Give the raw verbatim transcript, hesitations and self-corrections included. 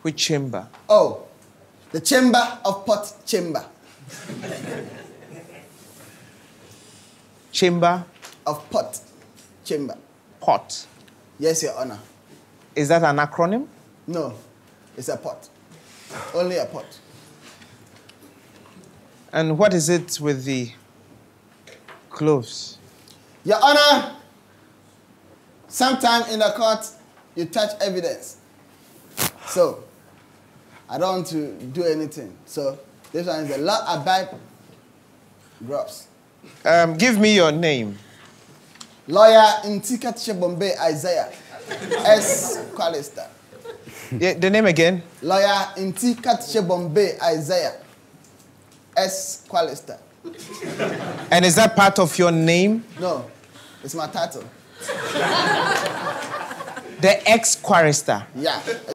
Which chamber? Oh, the chamber of pot chamber. Chamber? Of pot chamber. Pot? Yes, Your Honor. Is that an acronym? No, it's a pot. Only a pot. And what is it with the clothes? Your Honor, sometime in the court, you touch evidence. So, I don't want to do anything. So, this one is a law-abide drops. Um, give me your name. Lawyer Ntikatche Bombay Isaiah, S. Qualister. Yeah, the name again? Lawyer Ntikatche Bombay Isaiah, S. Qualister. And is that part of your name? No, it's my title. The ex-chorister. Yeah.